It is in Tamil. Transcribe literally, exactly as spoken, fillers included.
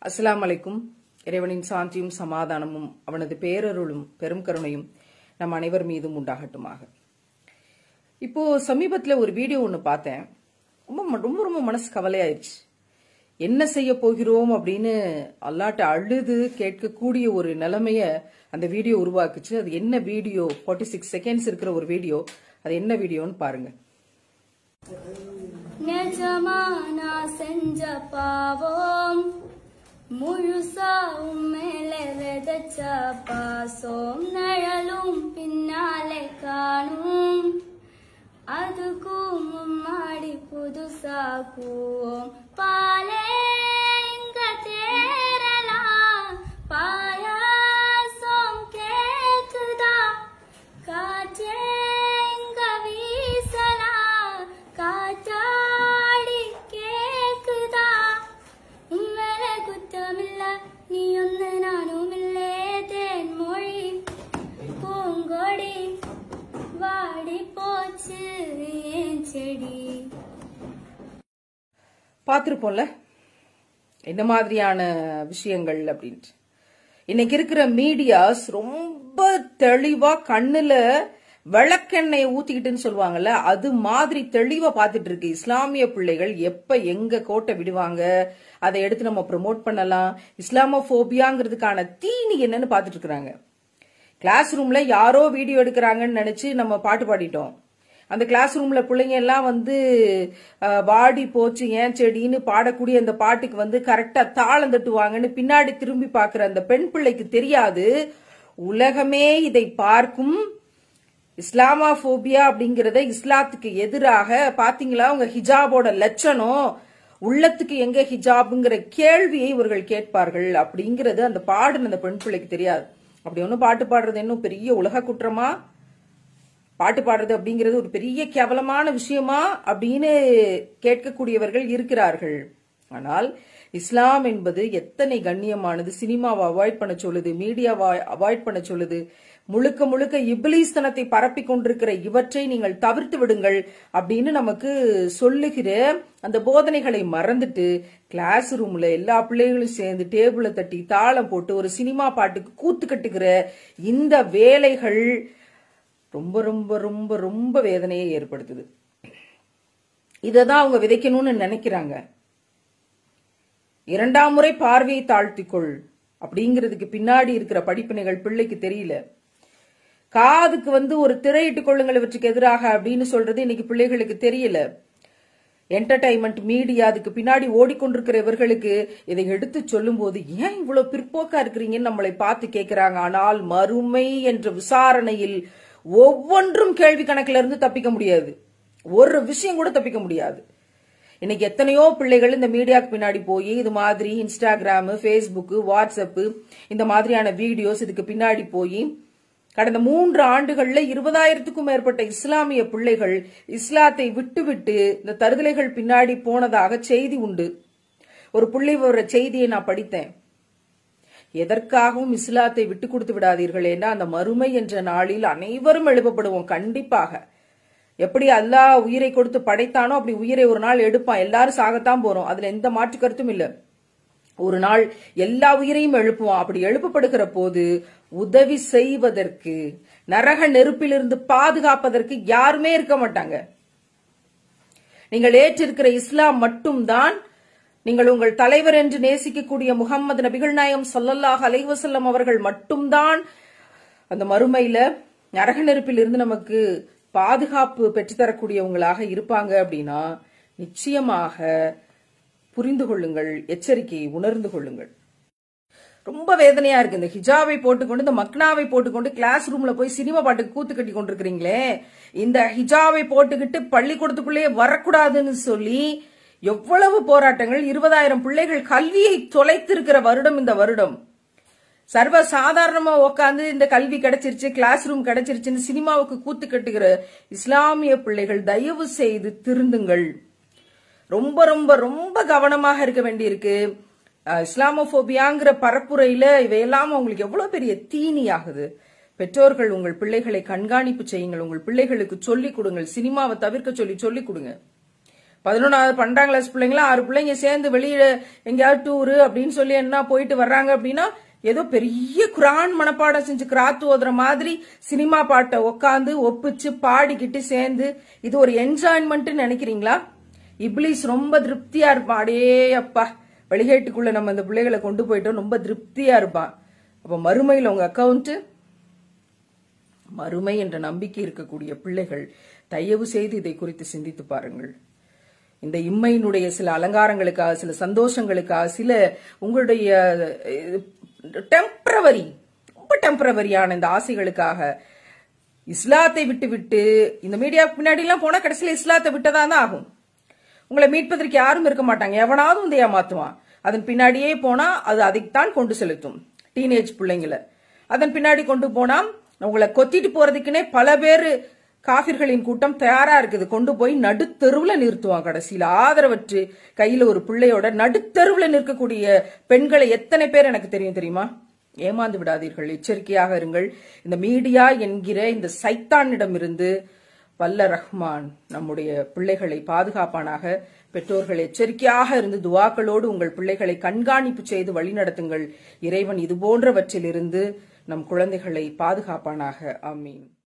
அஸ்ஸலாமு அலைக்கும். இறைவனின் சாந்தியும் சமாதானமும் அவனது பேரருளும் பெரும் கருணையும் நம் அனைவர் மீதும் உண்டாகட்டுமாக. இப்போ சமீபத்தில் ஒரு வீடியோ ஒன்று பார்த்தேன். ரொம்ப ரொம்ப ரொம்ப மனசு கவலையாயிடுச்சு. என்ன செய்ய போகிறோம் அப்படின்னு அல்லாட்ட அழுது கேட்கக்கூடிய ஒரு நிலைமைய அந்த வீடியோ உருவாக்குச்சு. அது என்ன வீடியோ? ஃபார்ட்டி சிக்ஸ் செகண்ட்ஸ் இருக்கிற ஒரு வீடியோ. அது என்ன வீடியோன்னு பாருங்க. நிஜமானா செஞ்ச பாவோம் முழுசாவும் மேலே விதைச்ச பாசோம் நிழலும் பின்னாலே காணும் அதுக்கும் முன்னாடி புதுசா கூவோம் பாலே இங்க தேரலாம் பாயாசம் கேக்குதா காற்றே இங்க வீசலாம் காற்றாடி கேக்குதா உம்மேல குத்தமில்ல நீ ஒன்னு நானும் இல்லே தேன் மொழி பூங்கொடி வாடி போச்சு ஏன் செடி. பார்த்திருப்போம்ல என்ன மாதிரியான விஷயங்கள் அப்படின்ட்டு. இன்னைக்கு இருக்கிற மீடியாஸ் ரொம்ப தெளிவா கண்ணுல விளக்கெண்ணெயை ஊத்திக்கிட்டுன்னு சொல்லுவாங்கல்ல, அது மாதிரி தெளிவா பாத்துட்டு இருக்கு. இஸ்லாமிய பிள்ளைகள் எப்ப எங்க கோட்டை விடுவாங்க, அதை எடுத்து நம்ம ப்ரமோட் பண்ணலாம், இஸ்லாமோபோபியாங்கிறதுக்கான தீனி என்னன்னு பாத்துட்டு இருக்காங்க. கிளாஸ் ரூம்ல யாரோ வீடியோ எடுக்கிறாங்கன்னு நினைச்சு நம்ம பாட்டு பாடிட்டோம். அந்த கிளாஸ் ரூம்ல பிள்ளைங்க எல்லாம் வந்து வாடி போச்சு ஏன் செடின்னு பாடக்கூடிய அந்த பாட்டுக்கு வந்து கரெக்டா தாளம் தட்டுவாங்கன்னு பின்னாடி திரும்பி பாக்குற அந்த பெண் பிள்ளைக்கு தெரியாது. உலகமே இதை பார்க்கும். இஸ்லாமோபோபியா அப்படிங்கறத இஸ்லாத்துக்கு எதிராக பாத்தீங்களா உங்க ஹிஜாபோட லட்சணம், உள்ளத்துக்கு எங்க ஹிஜாப்ங்கிற கேள்வியை இவர்கள் கேட்பார்கள் அப்படிங்கறது அந்த பாடுன அந்த பெண் பிள்ளைக்கு தெரியாது. அப்படி ஒன்னும் பாட்டு பாடுறது இன்னும் பெரிய உலக குற்றமா? பாட்டு பாடுறது அப்படிங்கிறது ஒரு பெரிய கேவலமான விஷயமா அப்படின்னு கேட்கக்கூடியவர்கள் இருக்கிறார்கள். ஆனால் இஸ்லாம் என்பது எத்தனை கண்ணியமானது. சினிமாவை அவாய்ட் பண்ண சொல்லுது, மீடியாவை அவாய்ட் பண்ண சொல்லுது. முழுக்க முழுக்க இப்லீஸ்தனத்தை பரப்பி கொண்டிருக்கிற இவற்றை நீங்கள் தவிர்த்து விடுங்கள் அப்படின்னு நமக்கு சொல்லுகிற அந்த போதனைகளை மறந்துட்டு கிளாஸ் ரூம்ல எல்லா பிள்ளைகளும் சேர்ந்து டேபிளை தட்டி தாளம் போட்டு ஒரு சினிமா பாட்டுக்கு கூத்து கட்டுகிற இந்த வேலைகள் ரொம்ப ரொம்ப ரொம்ப ரொம்ப வேதனையை ஏற்படுத்துது. இததான் அவங்க விதைக்கணும்னு நினைக்கிறாங்க. இரண்டாம் முறை பார்வையை தாழ்த்திக்கொள் அப்படிங்கிறதுக்கு பின்னாடி இருக்கிற படிப்பினைகள் பிள்ளைக்கு தெரியல. காதுக்கு வந்து ஒரு திரையிட்டுக் கொள்ளுங்கள் இவற்றுக்கு எதிராக அப்படின்னு சொல்றது இன்னைக்கு பிள்ளைகளுக்கு தெரியல. என்டர்டைன்மெண்ட் மீடியா அதுக்கு பின்னாடி ஓடிக்கொண்டிருக்கிற இவர்களுக்கு இதை எடுத்து சொல்லும் போது ஏன் இவ்வளவு பிற்போக்கா இருக்கிறீங்கன்னு நம்மளை பார்த்து கேட்கிறாங்க. ஆனால் மறுமை என்ற விசாரணையில் ஒவ்வொன்றும் கேள்வி கணக்குல இருந்து தப்பிக்க முடியாது. ஒரு விஷயம் கூட தப்பிக்க முடியாது. இன்னைக்கு எத்தனையோ பிள்ளைகள் இந்த மீடியாவுக்கு பின்னாடி போய் இது மாதிரி இன்ஸ்டாகிராம், பேஸ்புக், வாட்ஸ்அப் இந்த மாதிரியான வீடியோஸ் இதுக்கு பின்னாடி போய் கடந்த மூன்று ஆண்டுகள்ல இருபதாயிரத்துக்கும் மேற்பட்ட இஸ்லாமிய பிள்ளைகள் இஸ்லாத்தை விட்டு விட்டு இந்த தருதலைகள் பின்னாடி போனதாக செய்தி உண்டு. ஒரு புள்ளி விவர செய்தியை நான் படித்தேன். எதற்காகவும் இஸ்லாத்தை விட்டு கொடுத்து விடாதீர்கள். ஏன்னா அந்த மறுமை என்ற நாளில் அனைவரும் எழுப்பப்படுவோம். கண்டிப்பாக எப்படி அல்லாஹ் உயிரை கொடுத்து படைத்தானோ அப்படி உயிரை ஒரு நாள் எடுப்பான். எல்லாரும் சாகத்தான் போறோம், அதுல எந்த மாற்று கருத்தும் இல்ல. ஒரு நாள் எல்லா உயிரையும் எழுப்புவான். அப்படி எழுப்பப்படுகிற போது உதவி செய்வதற்கு, நரக நெருப்பிலிருந்து பாதுகாப்பதற்கு யாருமே இருக்க மாட்டாங்க. நீங்கள் ஏற்றிருக்கிற இஸ்லாம் மட்டும்தான், நீங்கள் உங்கள் தலைவர் என்று நேசிக்கக்கூடிய முகம்மது நபிகள் நாயகம் ஸல்லல்லாஹு அலைஹி வஸல்லம் அவர்கள் மட்டும்தான் அந்த மறுமையில நரக நெருப்பில் இருந்து நமக்கு பாதுகாப்பு பெற்றுத்தரக்கூடியவங்களாக இருப்பாங்க. அப்படின்னா நிச்சயமாக புரிந்து கொள்ளுங்கள், எச்சரிக்கையை உணர்ந்து கொள்ளுங்கள். ரொம்ப வேதனையா இருக்கு. இந்த ஹிஜாபை போட்டுக்கொண்டு இந்த மக்னாவை போட்டுக்கொண்டு கிளாஸ் ரூம்ல போய் சினிமா பாட்டுக்கு கூத்து கட்டி கொண்டிருக்கிறீங்களே, இந்த ஹிஜாபை போட்டுக்கிட்டு பள்ளிக்கூடத்துக்குள்ளே வரக்கூடாதுன்னு சொல்லி எவ்வளவு போராட்டங்கள். இருபதாயிரம் பிள்ளைகள் கல்வியை தொலைத்திருக்கிற வருடம் இந்த வருடம். சர்வ சாதாரணமா உட்காந்து இந்த கல்வி கிடைச்சிருச்சு, கிளாஸ் ரூம் கிடைச்சிருச்சுன்னு சினிமாவுக்கு கூத்து கட்டுகிற இஸ்லாமிய பிள்ளைகள் தயவு செய்து திருந்துங்கள். ரொம்ப ரொம்ப ரொம்ப கவனமாக இருக்க வேண்டியிருக்கு. இஸ்லாமோபோபியாங்கிற பரப்புரையில இவையெல்லாம் உங்களுக்கு எவ்வளவு பெரிய தீனி ஆகுது. பெற்றோர்கள் உங்கள் பிள்ளைகளை கண்காணிப்பு செய்யுங்கள், உங்கள் பிள்ளைகளுக்கு சொல்லிக் கொடுங்கள், சினிமாவை தவிர்க்க சொல்லி சொல்லிக் கொடுங்க. பதினொன்னாவது பன்னெண்டாம் கிளாஸ் பிள்ளைங்களா ஆறு பிள்ளைங்க சேர்ந்து வெளியில எங்கேயாவது டூரு அப்படின்னு சொல்லி என்ன போயிட்டு வர்றாங்க அப்படின்னா ஏதோ பெரிய குரான் மனப்பாடம் செஞ்சு கிராத்து ஓதுற மாதிரி சினிமா பாட்டை உக்காந்து ஒப்பிச்சு பாடிக்கிட்டு சேர்ந்து இது ஒரு என்ஜாய்மெண்ட் நினைக்கிறீங்களா? இப்லீஸ் ரொம்ப திருப்தியா இருப்பான். அடே அப்பா, வழிகேட்டுக்குள்ள நம்ம அந்த பிள்ளைகளை கொண்டு போயிட்டோம், ரொம்ப திருப்தியா இருப்பான். அப்ப மறுமையில் உங்க அக்கவுண்ட், மறுமை என்ற நம்பிக்கை இருக்கக்கூடிய பிள்ளைகள் தயவு செய்து இதை குறித்து சிந்தித்து பாருங்கள். இந்த இம்மையினுடைய சில அலங்காரங்களுக்காக, சில சந்தோஷங்களுக்காக, சில உங்களுடைய டெம்பரவரி, ரொம்ப டெம்பரவரியான இந்த ஆசைகளுக்காக இஸ்லாத்தை விட்டு விட்டு இந்த மீடியாவுக்கு பின்னாடி எல்லாம் போனா கடைசியில இஸ்லாத்தை விட்டதான் தான் ஆகும். உங்களை மீட்பதற்கு யாரும் இருக்க மாட்டாங்க, எவனாவது வந்து ஏமாத்துவான். அதன் பின்னாடியே போனா அது அதைத்தான் கொண்டு செலுத்தும். டீனேஜ் பிள்ளைங்களை அதன் பின்னாடி கொண்டு போனா உங்களை கொத்திட்டு போறதுக்குன்னே பல பேரு காபிர்களின் கூட்டம் தயாரா இருக்குது. கொண்டு போய் நடுத்தெருவுல நிறுத்துவான். கடைசியில ஆதரவற்று கையில ஒரு பிள்ளையோட நடுத்தெருவுல நிற்கக்கூடிய பெண்களை எத்தனை பேர் எனக்கு தெரியும் தெரியுமா? ஏமாந்து விடாதீர்கள், எச்சரிக்கையாக இருங்கள். இந்த மீடியா என்கிற இந்த சைத்தானிடம் இருந்து வல்ல ரஹ்மான் நம்முடைய பிள்ளைகளை பாதுகாப்பானாக. பெற்றோர்கள் எச்சரிக்கையாக இருந்து துவாக்களோடு உங்கள் பிள்ளைகளை கண்காணிப்பு செய்து வழிநடத்துங்கள். இறைவன் இது போன்றவற்றிலிருந்து நம் குழந்தைகளை பாதுகாப்பானாக. ஆமீன்.